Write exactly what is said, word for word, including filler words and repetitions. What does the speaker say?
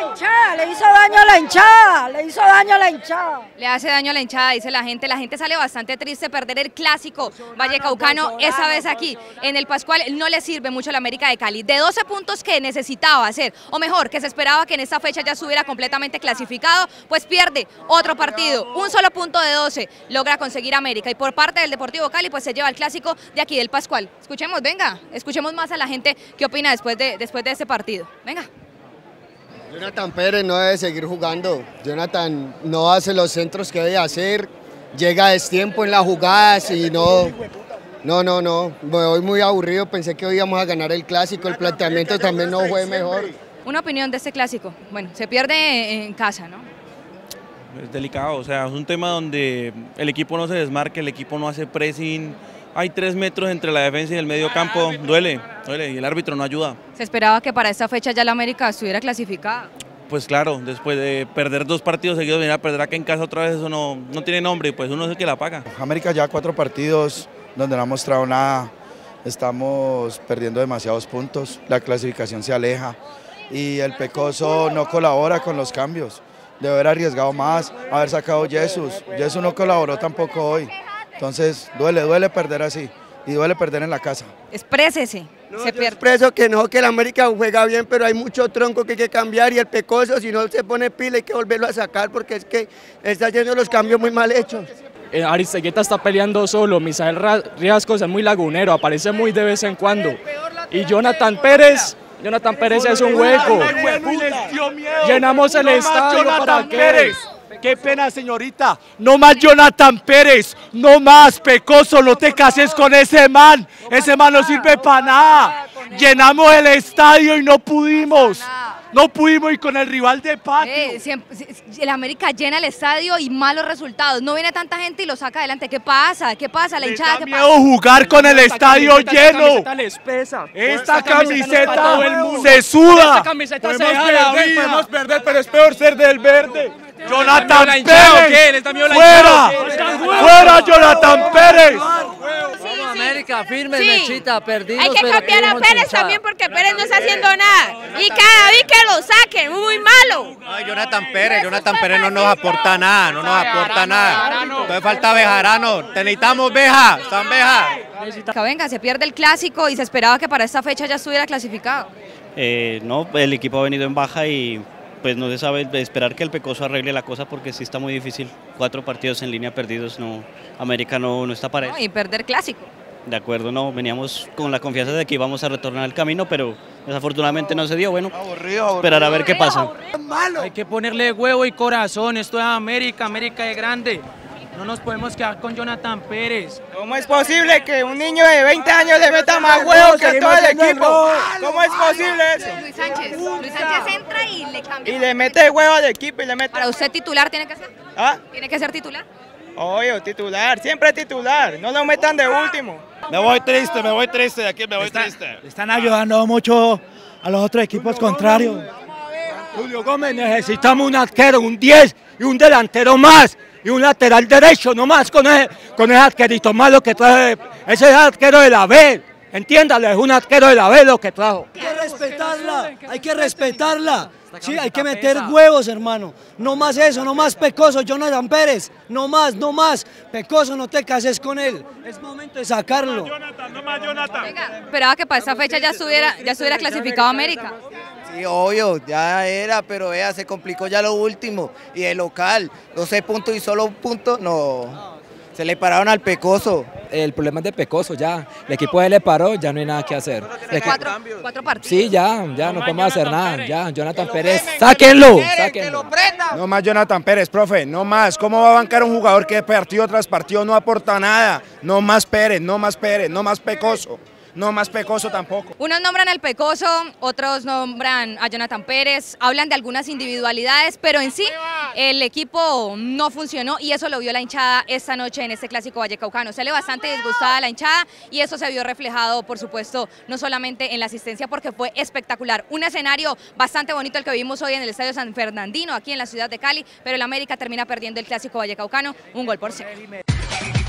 hinchada, le hizo daño a la hinchada, le hizo daño a la hinchada. Le hace daño a la hinchada, dice la gente. La gente sale bastante triste perder el clásico vallecaucano, esa vez aquí en el Pascual. No le sirve mucho a la América de Cali. De doce puntos que necesitaba hacer, o mejor, que se esperaba que en esta fecha ya estuviera completamente clasificado, pues pierde otro partido. Un solo punto de doce logra conseguir América. Y por parte del Deportivo Cali, pues se lleva el clásico de aquí del Pascual. Escuchemos, venga, escuchemos más a la gente qué opina después de, después de este partido. Venga. Jonathan Pérez no debe seguir jugando. Jonathan no hace los centros que debe hacer, llega a destiempo en las jugadas y no, no, no, no. Voy muy aburrido, pensé que hoy íbamos a ganar el clásico, el planteamiento también no fue mejor. Una opinión de este clásico. Bueno, se pierde en casa, ¿no? Es delicado, o sea, es un tema donde el equipo no se desmarca, el equipo no hace pressing. Hay tres metros entre la defensa y el medio campo, duele, duele, y el árbitro no ayuda. ¿Se esperaba que para esta fecha ya la América estuviera clasificada? Pues claro, después de perder dos partidos seguidos, venir a perder acá en casa otra vez, eso no, no tiene nombre, y pues uno es el que la paga. América ya cuatro partidos donde no ha mostrado nada, estamos perdiendo demasiados puntos, la clasificación se aleja y el Pecoso no colabora con los cambios. Debe haber arriesgado más, haber sacado Jesús, Jesús no colaboró tampoco hoy. Entonces duele, duele perder así y duele perder en la casa. Exprésese. No, se yo pierde. expreso que no, que el América juega bien, pero hay mucho tronco que hay que cambiar y el Pecoso, si no se pone pila, hay que volverlo a sacar porque es que está haciendo los cambios muy mal hechos. Eh, Aristeguieta está peleando solo, Misael Riascos es muy lagunero, aparece muy de vez en cuando. Y Jonathan Pérez, Jonathan Pérez es un hueco. Llenamos el estadio para qué. Qué pena, señorita. No más Jonathan Pérez, no más Pecoso, no te cases con ese man. Ese man no sirve para nada. Llenamos el estadio y no pudimos. No pudimos ir con el rival de patio. Eh, siempre, el América llena el estadio y malos resultados. No viene tanta gente y lo saca adelante. ¿Qué pasa? ¿Qué pasa? La hinchada, ¿qué pasa? Miedo jugar con el estadio lleno. Esta camiseta se suda. Esta camiseta se jala. Podemos perder, pero es peor ser del verde. Jonathan hinchada, Pérez, fuera, fuera Jonathan Pérez. Vamos América, firme, Sí. Mechita, perdidos. Hay que pero cambiar a queremos Pérez hinchada. también porque Pérez no está haciendo nada. Y cada vez que lo saquen, muy malo. No, Jonathan Pérez, Jonathan Pérez no nos aporta nada, no nos aporta nada. Entonces falta Bejarano, te necesitamos Beja, San Beja. Venga, se pierde el clásico y se esperaba que para esta fecha ya estuviera clasificado. Eh, no, el equipo ha venido en baja y pues no se sabe, esperar que el Pecoso arregle la cosa porque sí está muy difícil. Cuatro partidos en línea perdidos, no, América no, no está para eso. No, y perder clásico. De acuerdo, no, veníamos con la confianza de que íbamos a retornar al camino, pero desafortunadamente no se dio. Bueno, Aburrido, aburrido. esperar a ver qué pasa. Hay que ponerle huevo y corazón, esto es América, América es grande. No nos podemos quedar con Jonathan Pérez. ¿Cómo es posible que un niño de veinte años le meta más huevo que todo el equipo? ¿Cómo es posible eso? Luis Sánchez. Luis Sánchez entra y le cambia. Y le mete huevo al equipo y le mete... Para usted titular tiene que ser. ¿Ah? Tiene que ser titular. Obvio, titular, siempre titular, no lo metan de último. Me voy triste, me voy triste, de aquí me voy triste. Le están ayudando mucho a los otros equipos contrarios. Julio Gómez, necesitamos un arquero, un diez y un delantero más. Y un lateral derecho, no más con ese, con ese arquerito malo que trae. Ese es arquero de la B, entiéndalo, es un arquero de la B lo que trajo. Hay que respetarla, hay que respetarla. Sí, hay que meter huevos, hermano. No más eso, no más Pecoso, Jonathan Pérez. No más, no más. Pecoso, no te cases con él. Es momento de sacarlo. No más Jonathan. Venga, esperaba que para esta fecha ya estuviera, ya estuviera clasificado América. Sí, obvio, ya era, pero vea, se complicó ya lo último. Y el local, doce puntos y solo un punto, no. Se le pararon al Pecoso. El problema es de Pecoso ya. El equipo de él le paró, ya no hay nada que hacer. Cuatro, cuatro partidos. Sí, ya, ya no podemos hacer nada. Ya, Jonathan Pérez, sáquenlo, sáquenlo. No más Jonathan Pérez, profe, no más. ¿Cómo va a bancar un jugador que partido tras partido no aporta nada? No más Pérez, no más Pérez, no más Pecoso. No más Pecoso tampoco. Unos nombran al Pecoso, otros nombran a Jonathan Pérez, hablan de algunas individualidades, pero en sí el equipo no funcionó y eso lo vio la hinchada esta noche en este clásico vallecaucano. Sale bastante disgustada la hinchada y eso se vio reflejado, por supuesto, no solamente en la asistencia porque fue espectacular. Un escenario bastante bonito el que vimos hoy en el Estadio San Fernandino, aquí en la ciudad de Cali, pero el América termina perdiendo el clásico vallecaucano, un gol por cero.